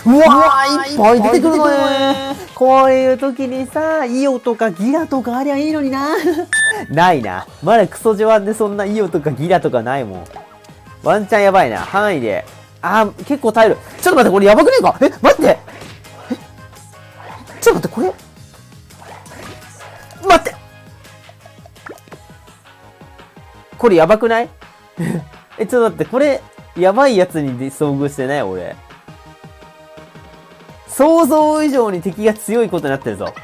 うわー、いっぱい出てくるのね。こういう時にさ、イオとかギラとかありゃいいのにな。ないな。まだクソ序盤でそんなイオとかギラとかないもん。ワンチャンやばいな。範囲で。結構耐える。ちょっと待って、これやばくねえか？待って。ちょっと待って、これ。待って。これやばくない？ちょっと待って、これ、やばいやつに遭遇してない俺。想像以上に敵が強いことになってるぞ。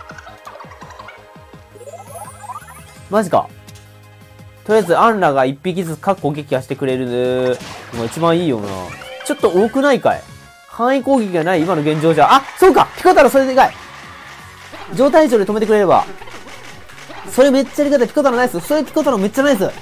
マジか。とりあえず、アンラが一匹ずつ各攻撃はしてくれるのが一番いいよな。ちょっと多くないかい？範囲攻撃がない今の現状じゃ。そうか！ピコ太郎それでかい！状態以上で止めてくれれば。それめっちゃありがたい。ピコ太郎ナイス。それピコ太郎めっちゃナイス。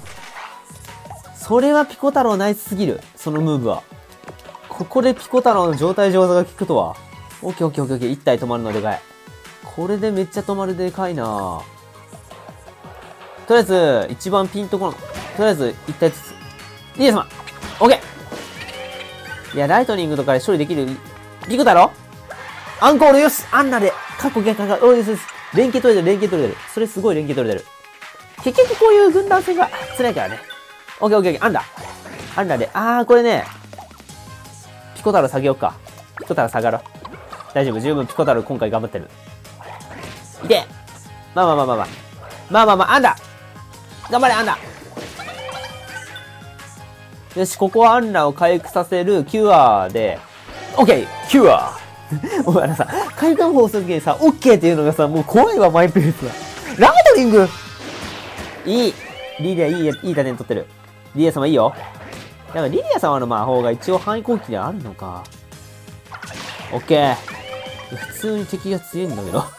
それはピコ太郎ナイスすぎる。そのムーブは。ここでピコ太郎の状態上座が効くとは。オッケーオッケーオッケーオッケー。一体止まるのでかい。これでめっちゃ止まるでかいな。とりあえず、一番ピンとこの、とりあえず、一体ずつ。リエ様オッケー。いや、ライトニングとかで処理できる。ピコ太郎アンコールよしアンナで、過去逆化が、です。連携取れてる、連携取れてる。それすごい連携取れてる。結局こういう軍団戦が辛いからね。オッケーオッケーオッケー。アンダ。アンダで、これね、ピコ太郎下げようか。ピコ太郎下がろう。大丈夫、十分ピコ太郎今回頑張ってる。いけ！まあ、アンダ！頑張れ、アンダ！よし、ここはアンラを回復させるキュアで、オッケー！キュア！お前らさ、回復法するときにさ、オッケーっていうのがさ、もう怖いわ、マイペースだ。ライトニング！いい！リリアいい打点取ってる。リリア様いいよ。だからリリア様の魔法が一応範囲攻撃であるのか。オッケー。普通に敵が強いんだけど。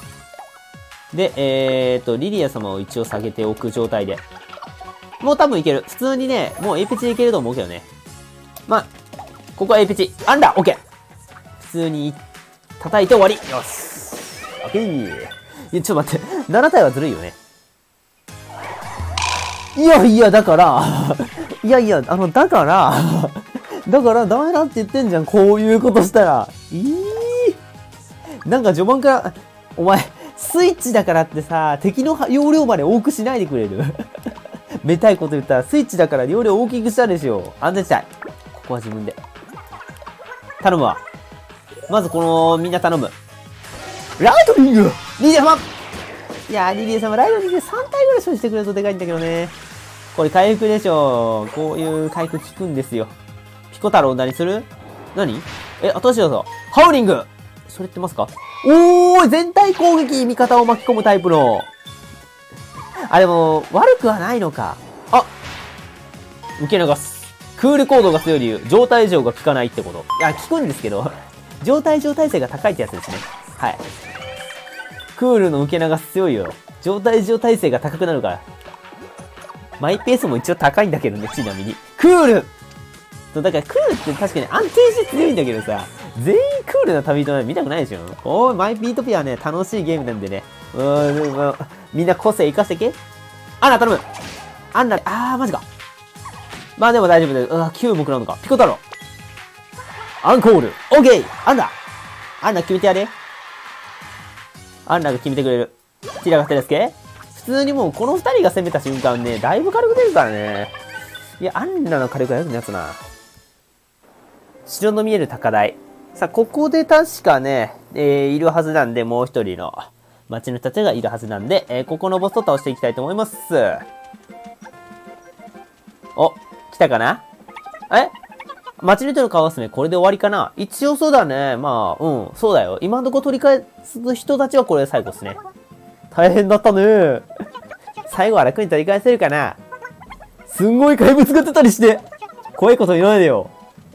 で、リリア様を一応下げておく状態で。もう多分いける。普通にね、もう A ペチいけると思うけどね。まあ、ここは A ペチ。アンダーオッケー。普通に叩いて終わり。よし。オッケー。いや、ちょっと待って。7体はずるいよね。いや、だから、だからダメだって言ってんじゃん。こういうことしたら。なんか序盤から、お前、スイッチだからってさ、敵の容量まで多くしないでくれるめたいこと言ったら、スイッチだから容量大きくしたでしょ。安全地帯。ここは自分で。頼むわ。まずこの、みんな頼む。ライトニングリリア様いやー、リリア様、ライトニング3体ぐらい処理してくれるとでかいんだけどね。これ回復でしょ。こういう回復効くんですよ。ピコ太郎何する？何？新しい技。ハウリングそれってますか？おー全体攻撃味方を巻き込むタイプの。でも、悪くはないのか。受け流す。クールコードが強い理由。状態異常が効かないってこと。いや、効くんですけど、状態異常耐性が高いってやつですね。はい。クールの受け流す強いよ。状態異常耐性が高くなるから。マイペースも一応高いんだけどね、ちなみに。クールだからクールって確かに安定して強いんだけどさ、全員クールな旅人なんて見たくないでしょ。マイピートピアはね、楽しいゲームなんでね。みんな個性活かしてけ。アンナ頼む。アンナ、マジか。まあでも大丈夫だよ。9も食らうのか。ピコ太郎。アンコール。オッケーアンナ決めてやれ。アンナが決めてくれる。ティラガテレスケ普通にもうこの2人が攻めた瞬間ね、だいぶ軽く出るからね。いや、アンナの火力はよくのやつな。城の見える高台。さあ、ここで確かね、いるはずなんで、もう一人の町の人たちがいるはずなんで、ここのボスを倒していきたいと思います。お、来たかな？町の人の顔すね、これで終わりかな？一応そうだね。まあ、そうだよ。今のところ取り返す人たちはこれで最後ですね。大変だったね。最後は楽に取り返せるかな？すんごい怪物が出たりして。怖いこと言わないでよ。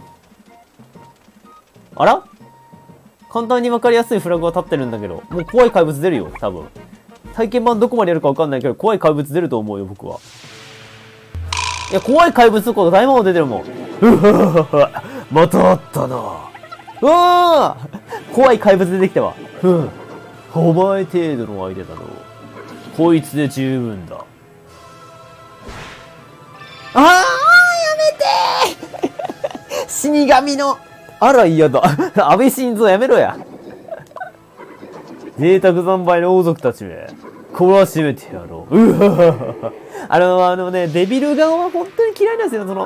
あら？簡単にわかりやすいフラグが立ってるんだけど。もう怖い怪物出るよ、多分。体験版どこまでやるかわかんないけど、怖い怪物出ると思うよ、僕は。いや、怖い怪物のこと大魔王出てるもん。またあったな。怖い怪物出てきたわ。お前程度の相手だろう。こいつで十分だ。やめて死神のあら嫌だ。安倍晋三やめろや。贅沢惨敗の王族たちめ。懲らしめてやろう。うわデビル顔は本当に嫌いなんですよ。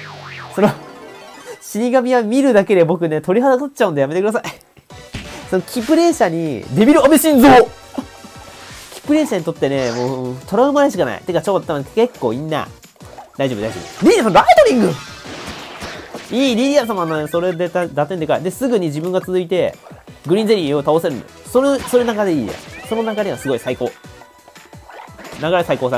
死神は見るだけで僕ね、鳥肌立っちゃうんでやめてください。キプレイ社に、デビル安倍晋三キプレイ社にとってね、もう、トラウマでしかない。てか、ちょっと結構いんな。大丈夫。リリアさん、ライトニングいい、リリア様のね、それで打点でかい。で、すぐに自分が続いて、グリーンゼリーを倒せるんだよ。それ中でいいや。その流れはすごい最高。流れ最高。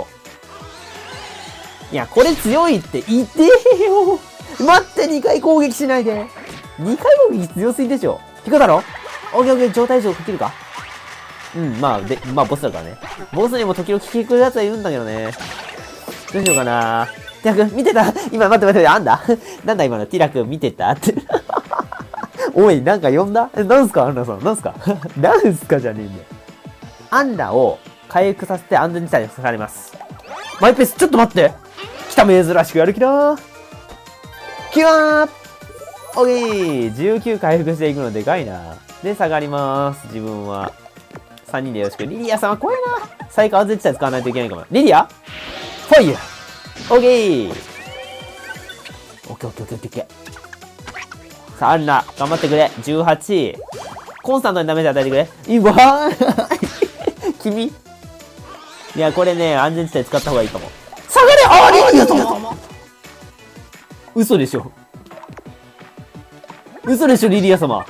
いや、これ強いって言ってよ。待って、2回攻撃しないで。2回攻撃強すぎでしょ。ピコ太郎オッケー、状態異常かけるかまあ、ボスだからね。ボスにも時々聞くやつはいるんだけどね。どうしようかな。ティラ君、見てた今、待って、なんだなんだ今の、ティラ君見てたって。おい、なんか呼んだなんすかアンナさん。なんすかなんすかじゃねえんだよ。アンナを回復させて安全地帯にされます。マイペース、ちょっと待って来た珍しくやる気だーキュアーオッケー !19 回復していくのでかいな。で、下がりまーす。自分は。3人でよろしく。リリアさんは怖いな。最下安全地帯使わないといけないかも。リリアファイヤーオッケーオッケー。さあ、アンナ、頑張ってくれ。18。コンスタントにダメージ与えてくれ。いいわー君いや、これね、安全地帯使った方がいいかも。下がれリリア様嘘でしょ、リリア様。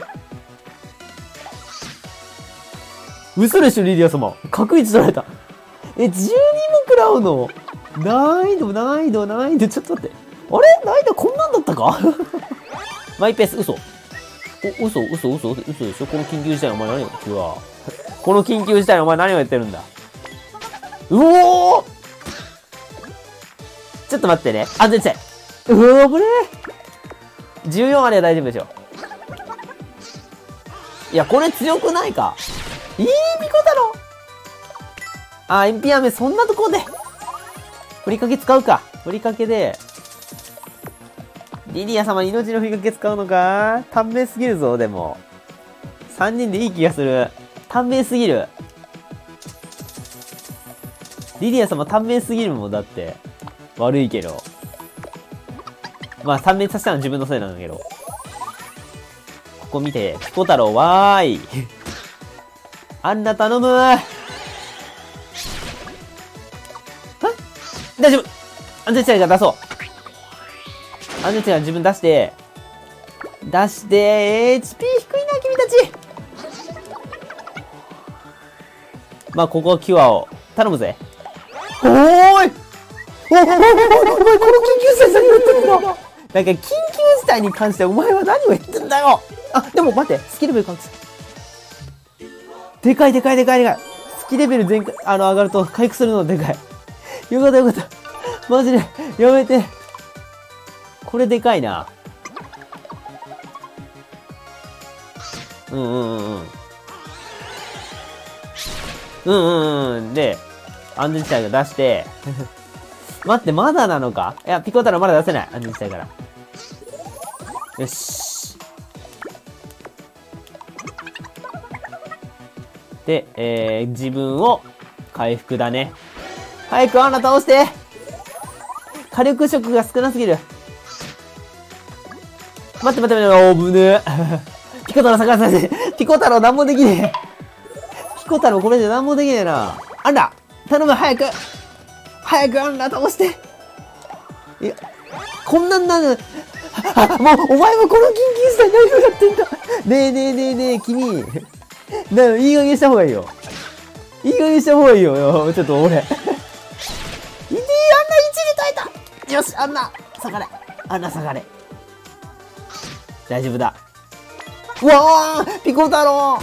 嘘でしょ、リリア様。角位置取られた。12も食らうの難易度、ちょっと待って。あれ難易度こんなんだったかマイペース、嘘でしょこの緊急事態お前何を言ってるわ。この緊急事態お前何を言ってるんだ。うおーちょっと待ってね。安全地帯。危ねえ。14あれは大丈夫でしょ。いや、これ強くないか。ピコ太郎エンピアメそんなところで。ふりかけ使うか。ふりかけで。リリア様命のふりかけ使うのか短命すぎるぞ、でも。3人でいい気がする。短命すぎる。リリア様短命すぎるもん、だって。悪いけど。まあ、短命させたのは自分のせいなんだけど。ここ見て、ピコ太郎わーい。アンナ頼む大丈夫安全地帯が出そう。安全地帯は自分出して、HP 低いな、君たち。まあ、ここキュアを頼むぜ。おーいこの緊急事態何を言ってんだ。なんか緊急事態に関してお前は何を言ってんだよ。でも待って、スキルベル隠す。でかい。スキルレベル上がると回復するのでかい。よかった。マジで、やめて。これでかいな。で、安全地帯が出して、待って、まだなのか。いや、ピコ太郎まだ出せない。安全地帯から。よし。で、自分を回復だね。早くアンナ倒して火力色が少なすぎる。待って、危ねえ。ピコ太郎探させて。ピコ太郎なんもできねえ。ピコ太郎これでなんもできねえな。アンナ頼む、早くアンナ倒して。いや、こんなんなる。もう、お前もこの緊急事態何をやってんだ。ねえ、君。いい加減した方がいいよ。ちょっと俺。アンナ1で耐えた。よし、アンナ下がれ。大丈夫だ。うわーピコ太郎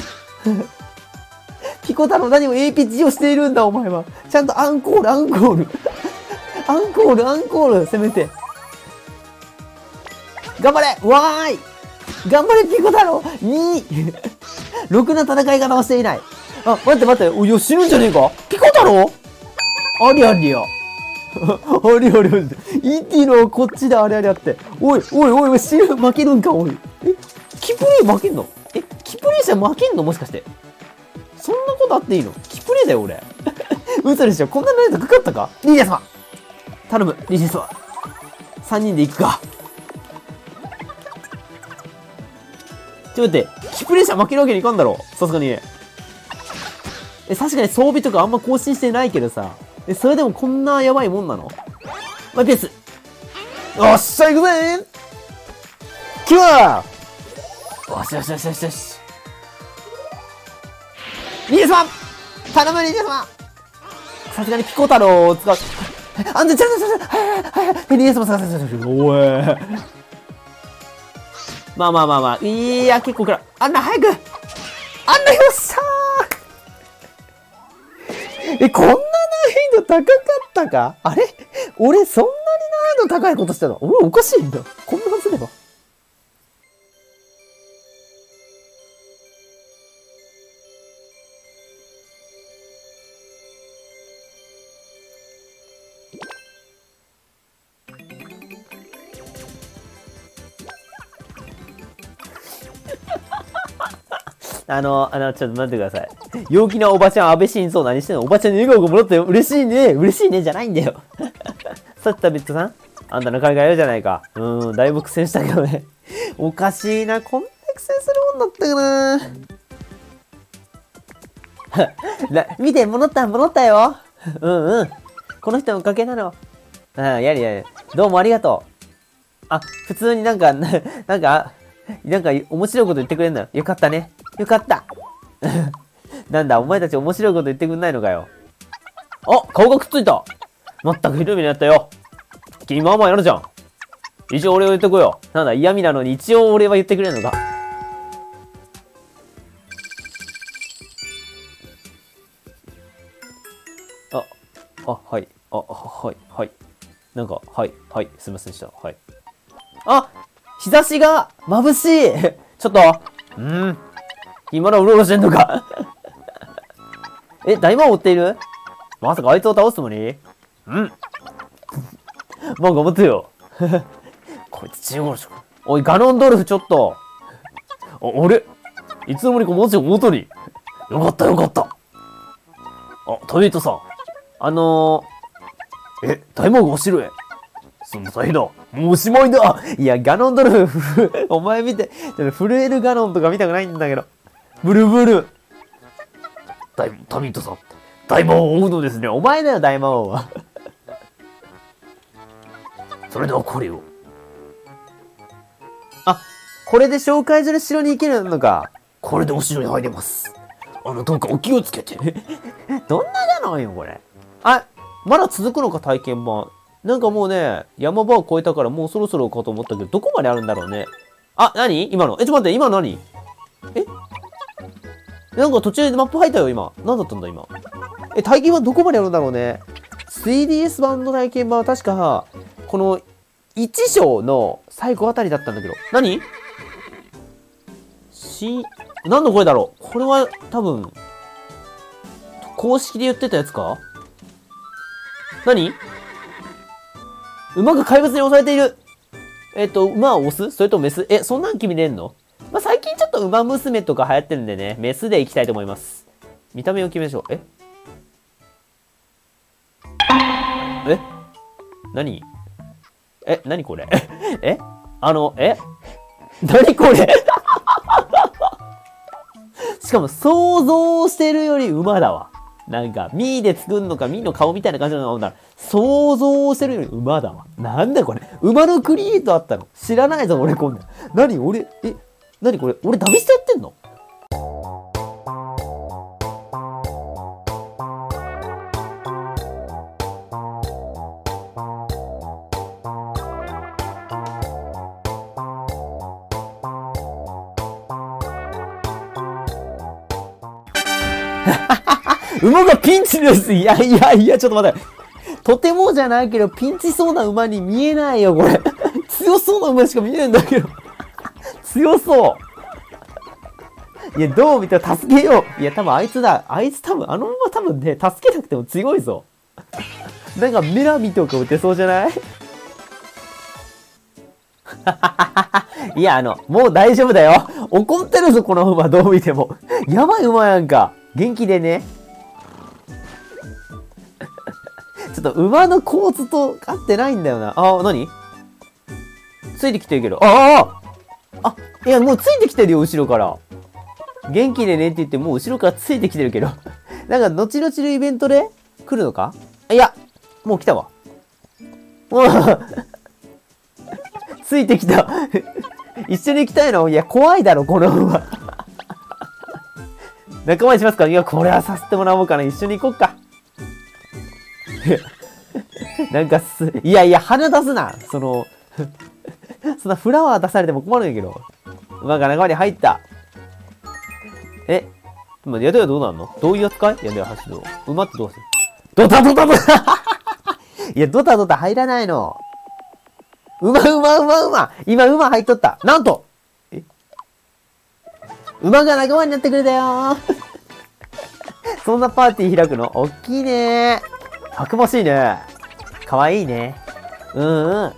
何を AP 事をしているんだ、お前は。ちゃんとアンコール、せめて。頑張れピコ太郎 !2! ろくな戦い方をしていない。待って。いや、死ぬんじゃねえかピコ太郎ありゃ。ET のこっちであれって。おい、死ぬ、負けるんか、おい。 キプリー負けんの？キプリーじゃ負けんの？もしかして。そんなことあっていいの？キプリーだよ、俺。嘘でしょ？こんな難易度かかったか？リーダー様頼む、リーダー様。3人で行くか。ちょっと待って、キプリーじゃ負けるわけにいかんだろ。さすがに。確かに装備とかあんま更新してないけどさ。それでもこんなやばいもんなの？マイペース。よっしゃ、行くぜキュアー！よしよしよしよしよし。リーダー様頼む、リーダー様さすがにピコ太郎を使う。あんた、ちゃんと、リーダー様探せ、おい。まあ。いや、結構くらい。あんな、早くあんな、よっしゃーこんな難易度高かったか？あれ俺、そんなに難易度高いことしたの？俺、おかしいんだ。こんなはずれば。ちょっと待ってください。陽気なおばちゃん、安倍晋三何してんの？おばちゃんに笑顔がもらったよ。嬉しいね。嬉しいね。じゃないんだよ。さっきタビットさんあんたなかなかやるじゃないか。だいぶ苦戦したけどね。おかしいな。こんな苦戦するもんだったかな。見て、戻ったよ。この人のおかげなの。やれ。どうもありがとう。普通になんか面白いこと言ってくれんだよ。よかったね。よかった。なんだ、お前たち面白いこと言ってくんないのかよ。顔がくっついた。まったくひどい目になったよ。君まあまあやるじゃん。一応俺を言ってこよ。なんだ、嫌味なのに一応俺は言ってくれんのか。はい。なんか、はい。すいませんでした。はい。日差しが眩しいちょっと今のうろうろしてんのか大魔王追っている？まさかあいつを倒すつもり？まあ頑張ってよ。こいつ15歳か。おい、ガノンドルフちょっと。あれいつの間にかマジで元に。よかった。トビートさん。大魔王がお城へ。その大変だ。もうおしまいだ。いや、ガノンドルフ、お前見て、震えるガノンとか見たくないんだけど。ブルブル。タミットさん。大魔王を追うのですね。お前だよ、大魔王は。それではこれを。これで紹介する城に行けるのか。これでお城に入れます。どうかお気をつけて。どんなガノンよ、これ。まだ続くのか、体験版。なんかもうね、山場を越えたからもうそろそろかと思ったけど、どこまであるんだろうね。何今の。ちょっと待って、今の何？なんか途中でマップ入ったよ、今。何だったんだ、今。体験版どこまであるんだろうね。3DS 版の体験版は確か、この、1章の最後あたりだったんだけど。何？何の声だろう？これは多分、公式で言ってたやつか？何？馬が怪物に押されている。馬を押す？それとメス？そんなん君出んの？最近ちょっと馬娘とか流行ってるんでね、メスで行きたいと思います。見た目を決めましょう。何？何これ？何これ？しかも想像してるより馬だわ。なんか、ミーで作んのか、ミーの顔みたいな感じなのかな。想像してるより馬だわ。なんだこれ。馬のクリエイトあったの？知らないぞ、俺こんなん。何これ。俺ダビスタやってんの？馬がピンチです。いや、ちょっと待って。とてもじゃないけど、ピンチそうな馬に見えないよ、これ。強そうな馬しか見えないんだけど。強そう。いや、どう見たら助けよう。いや、多分あいつだ。あの馬多分ね、助けなくても強いぞ。なんか、メラミとか打てそうじゃない？ いや、もう大丈夫だよ。怒ってるぞ、この馬、どう見ても。やばい馬やんか。元気でね。ちょっと馬の構図と合ってないんだよな。あ、何ついてきてるけど。いや、もうついてきてるよ、後ろから。元気でねって言って、もう後ろからついてきてるけど。なんか、後々のイベントで来るのか？いや、もう来たわ。もうついてきた。一緒に行きたいの？いや、怖いだろ、この馬。仲間にしますか？いや、これはさせてもらおうかな。一緒に行こっか。なんかいやいや、鼻出すな。そんなフラワー出されても困るんやけど。馬が仲間に入った。今、宿屋どうなんの？どういう扱い？宿屋走るの。馬ってどうする？ドタドタドタいや、ドタドタ入らないの。馬今、馬入っとった。なんと馬が仲間になってくれたよーそんなパーティー開くの？おっきいねー。たくましいね。かわいいね。あ、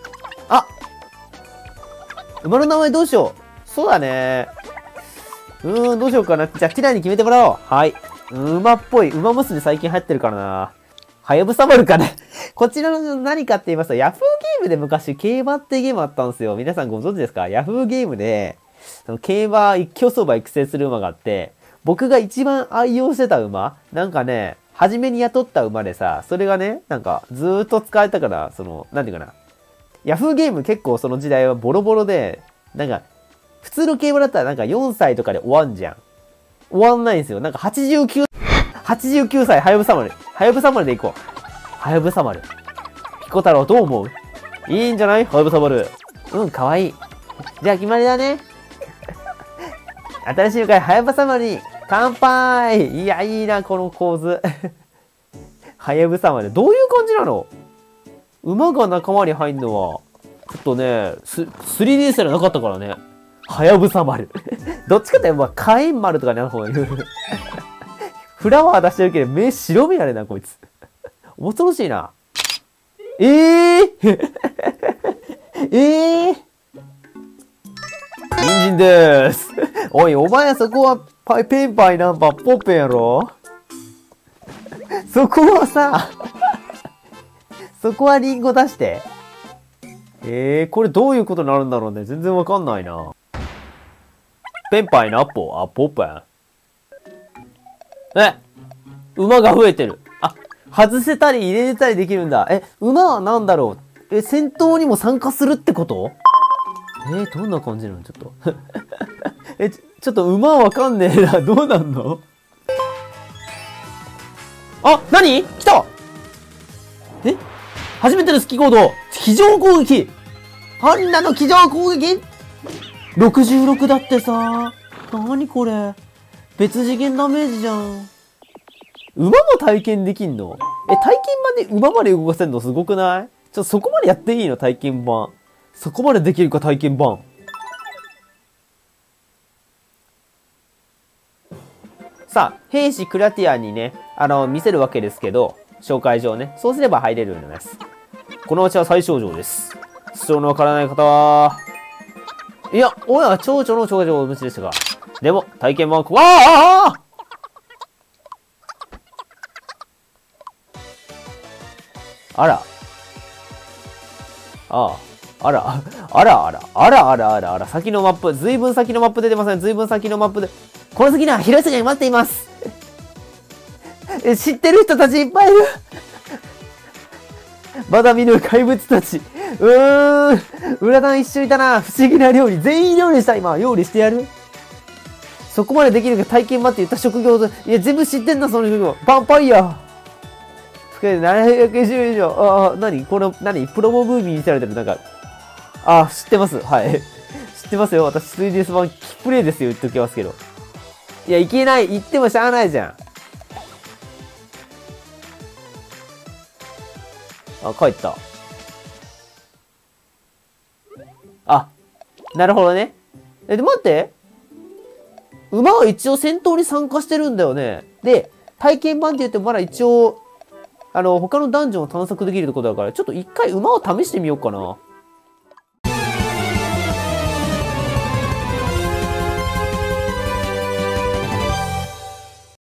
馬の名前どうしよう。そうだね。どうしようかな。じゃあ、ティラに決めてもらおう。はい。馬っぽい。馬娘最近流行ってるからな。はやぶさ丸かな。こちらの何かって言いますと、ヤフーゲームで昔、競馬ってゲームあったんですよ。皆さんご存知ですか？ヤフーゲームで、競馬、競走馬育成する馬があって、僕が一番愛用してた馬、なんかね、初めに雇った馬でさ、それがね、なんか、ずーっと使えたから、なんていうかな。ヤフーゲーム結構その時代はボロボロで、なんか、普通の競馬だったらなんか4歳とかで終わんじゃん。終わんないんですよ。なんか89歳、はやぶさ丸。はやぶさ丸で行こう。はやぶさ丸。ピコ太郎どう思う？いいんじゃない？はやぶさ丸。かわいい。じゃあ決まりだね。新しい回、はやぶさ丸に乾杯！いや、いいな、この構図。はやぶさ丸。どういう感じなの？馬が仲間に入んのは、ちょっとね、3D すらなかったからね。はやぶさ丸。どっちかって火炎丸とかね、フラワー出してるけど、目白目やねな、こいつ。恐ろしいな。人参でーす。おい、お前そこはペンパイナンパーポッペンやろ？そこはさ、そこはリンゴ出して。これどういうことになるんだろうね。全然わかんないな。ペンパイナッポー、ポッペン。馬が増えてる。外せたり入れたりできるんだ。馬は何だろう？戦闘にも参加するってこと？どんな感じなの？ちょっと。ちょっと馬わかんねえな。どうなんの？何？来た！初めてのスキ行動！机上攻撃！あんなの机上攻撃 !66 だってさ。なにこれ？別次元ダメージじゃん。馬も体験できんの？体験版で馬まで動かせんのすごくない？そこまでやっていいの？体験版。そこまでできるか、体験版。さあ、兵士クラティアにね、見せるわけですけど、紹介状ね。そうすれば入れるようになります。この町は最小城です。主張のわからない方は、いや、親は町長の長女をお持ちでしたが、でも、体験版は、あら。先のマップ、ずいぶん先のマップ出てません。ずいぶん先のマップで。この先には広い世界が待っています。知ってる人たちいっぱいいる。まだ見ぬ怪物たち。裏団一緒いたな。不思議な料理。全員料理した。今、料理してやる？そこまでできるか体験待って言った職業。いや、全部知ってんだ、その職業。ヴァンパイア。790以上。何プロモムービー見せられてる。なんか。知ってます。はい。知ってますよ。私 3DS 版キップレイですよ。言っておきますけど。いや、いけない。言ってもしゃあないじゃん。帰った。なるほどね。で、待って。馬は一応戦闘に参加してるんだよね。で、体験版って言ってもまだ一応、他のダンジョンを探索できるところだから、ちょっと一回馬を試してみようかな。